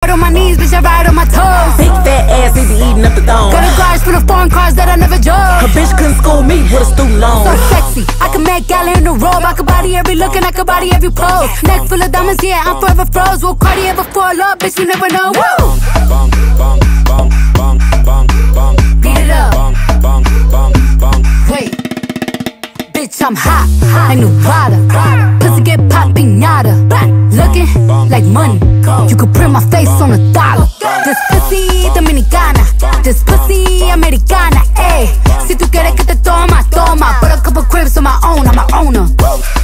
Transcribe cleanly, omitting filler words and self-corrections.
ride on my knees, bitch, I ride on my toes. Big fat ass, he be eating up the thong. Got a garage full of foreign cars that I never drove. Her bitch couldn't school me with a student loan. So sexy, I can make gala in the robe. I can body every look and I can body every pose. Neck full of diamonds, yeah, I'm forever froze. Will Cardi ever fall up, bitch, you never know. Woo! Beat it up. Wait, bitch, I'm hot, like new Prada. Pussy get pop pinata. Looking like money, you could print my face on a dollar. This pussy dominicana, this pussy americana, ayy. Si tú quieres que te toma, toma. Put a couple cribs on my own, I'm a owner.